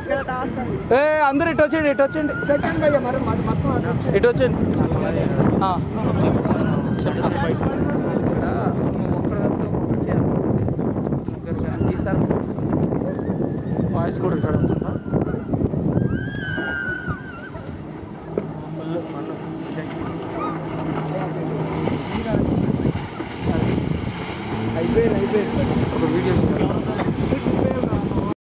ఏ అందరూ ఇటు వచ్చేయండి, ఇటు వచ్చేయండి, ఇటు వచ్చేయండి. వాయిస్ కూడా రికార్డ్ అవుతుందా? అయిపోయింది ఒక వీడియో